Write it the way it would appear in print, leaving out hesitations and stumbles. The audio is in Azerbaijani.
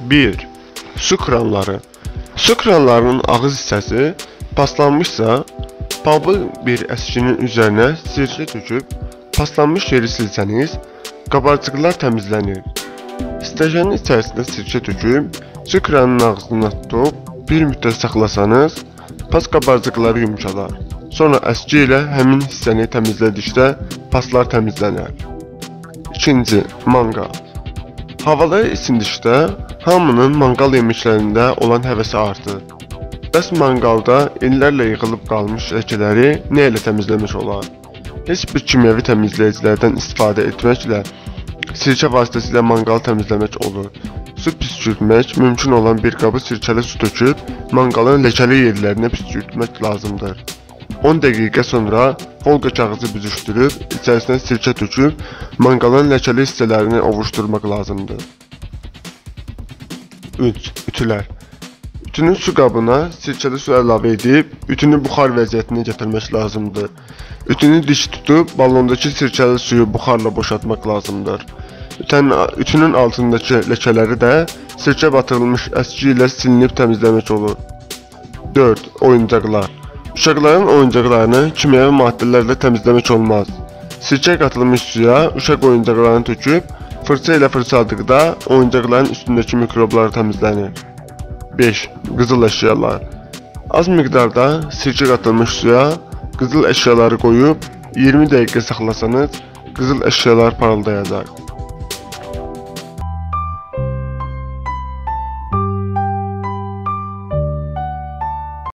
1. Su kranları. Su kranlarının ağız hissəsi paslanmışsa, pambıq bir əskinin üzərinə sirkə töküb, paslanmış yeri silsəniz, qabarcıqlar təmizlənir. İstəgənin içərisində sirkə töküb, su kranının ağzına tutub, bir müddət saxlasanız, pas qabarcıqları yumuşalar. Sonra əski ilə həmin hissəni təmizlədikdə paslar təmizlənər. 2. Manqal. Havalar isindikdə hamının manqal yeməklərində olan həvəsi artır. Bəs manqalda illərlə yığılıb qalmış ləkələri nə ilə təmizləmək olar? Heç bir kimyəvi təmizləyicilərdən istifadə etməklə sirkə vasitəsilə manqalı təmizləmək olur. Su püskürtmək mümkün olan bir qabı sirkəli su töküb, manqalın ləkəli yerlərinə püskürtmək lazımdır. 10 dəqiqə sonra folqa kağızı büzüşdürüb, içərisinə sirkə töküb, manqalın ləkəli hissələrini ovuşdurmaq lazımdır. 3. Ütülər. Ütünün su qabına sirkəli su əlavə edib, ütünü buxar vəziyyətinə gətirmək lazımdır. Ütünü dik tutub, balondakı sirkəli suyu buxarla boşaltmaq lazımdır. Ütünün altındakı ləkələri də sirkə batırılmış əski ilə silinib təmizləmək olur. 4. Oyuncaqlar. Uşaqların oyuncaqlarını kimyəvi maddələrlə təmizləmək olmaz. Sirkə qatılmış suya uşaq oyuncaqlarını töküb, fırça ilə fırçaladıqda oyuncaqların üstündəki mikroblar təmizlənir. 5. Qızıl əşyalar. Az miqdarda sirkə qatılmış suya qızıl əşyaları qoyub 20 dəqiqə saxlasanız, qızıl əşyalar parıldayacaq.